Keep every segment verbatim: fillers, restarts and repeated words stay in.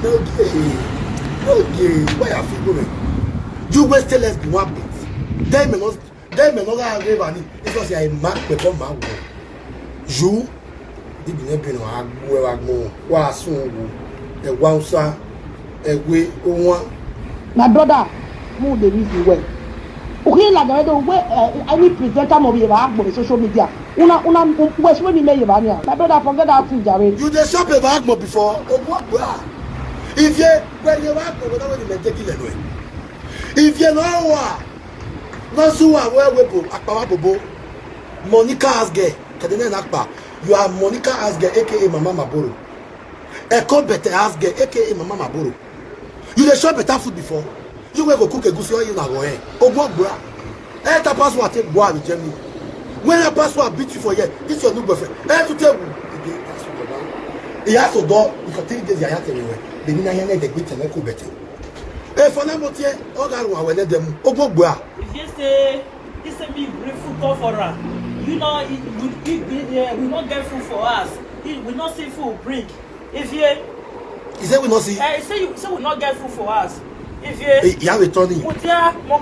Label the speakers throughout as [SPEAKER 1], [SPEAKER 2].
[SPEAKER 1] Okay. Okay. Why are you going? You will still let's be one bit. They may not they may not have any because you are a man become man. You did not be no where I go. Was soon a wowsa a way one.
[SPEAKER 2] My brother, move the reason well. Okay, like I don't wear any presenter of your on social media. Una una where's when you lay your money. My brother, forget that food, Jared.
[SPEAKER 1] You just shop a bag before. If you when you have without any taking away. If you know what, Nazua, where we go, Akpawabobo, Monica Asge, Kadena Nakpa, you are Monica Asge, aka Mama Maboro. Eko better Asge, aka Mama Maboro. You the shop better food before. You will go cook a goose or you not go in. Oh, what bra? Eh, the password take boy with Jamie. When a password beat you for you, this your new boyfriend. Eh, to tell you. He has to do, you can take this, I have to anyway. The Nina Yana, the bit and echo better. Eh, for now, what yet? Oh, God, I will let them. Oh, what bra?
[SPEAKER 3] If you say, this is a big food call for her, you know, it will not get food for us. It will not see food break. If you,
[SPEAKER 1] he said, we not see.
[SPEAKER 3] Eh, say you say we not get food for us. If you,
[SPEAKER 1] you have a turning.
[SPEAKER 3] If you,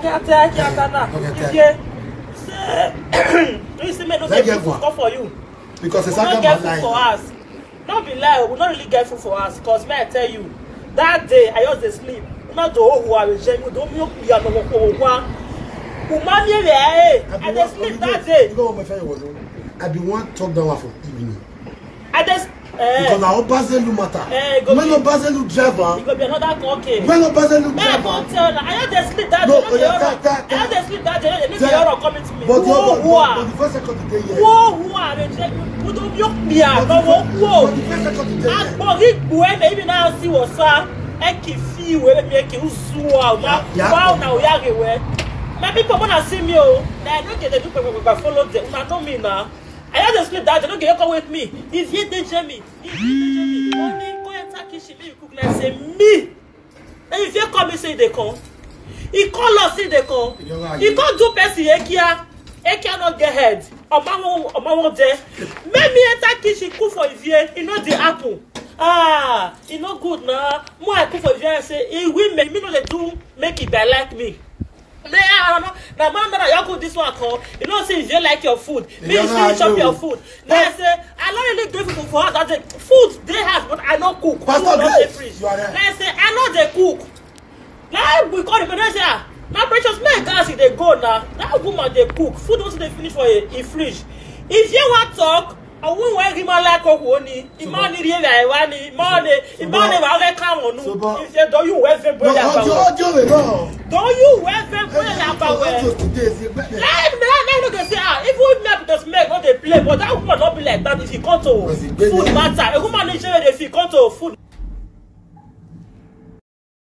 [SPEAKER 3] you see, me no get food call for you.
[SPEAKER 1] Because it's
[SPEAKER 3] not get food for us. Not be lie, we not really get food for us. Because may I tell you, that day I used to sleep. Not the whole who are with Jamie, don't you be a no one. Umami, I just sleep that day.
[SPEAKER 1] You know what my friend was doing? I be one talk down for evening.
[SPEAKER 3] I just.
[SPEAKER 1] Because now Basel matter. When no Basel driver,
[SPEAKER 3] it could be another okay.
[SPEAKER 1] When no Basel driver,
[SPEAKER 3] I had to sleep that day. I had to sleep that day. They need to coming to me.
[SPEAKER 1] But who are? But the first second the day.
[SPEAKER 3] Who who are? Who don't you be? No who.
[SPEAKER 1] But the first second the day.
[SPEAKER 3] I believe when even now see what sir. I can feel where me can usu out. Wow now we are away. My people wanna see me oh. They don't get the people follow them. I know me now. I had to sleep that they don't get come with me. If you did me, if you did me, only go and take kitchen, you cook like say me. And if you come and say they come, he call us say they come. He can't do person ekia, ekia not get head. Or mama, or mama there. Make me enter kitchen cook for if you, you know the apple. Ah, it's not good now. More I cook for if you say, he will make me know they do make it bad like me. I don't know. Now, man, that you cook this one call. You know, say if you like your food, me you finish up your food. Now I say, I don't really grateful for her. That the food they have, but I don't cook. Pastor, food not the fridge. Now I say, I know they cook. Now we call him and I say, my precious man, guys, they go now. That woman they cook. Food also they finish for a, a fridge. If you want to talk, I won't wear him like a honey. Imani really, I want it. Imani, Imani, I come on. If you don't, you wear very well. Don't you wear very well about where? Let me look and say, ah, if we make the smell, not they play, but that woman not be like that if you come to food matter. A woman is if you come to food.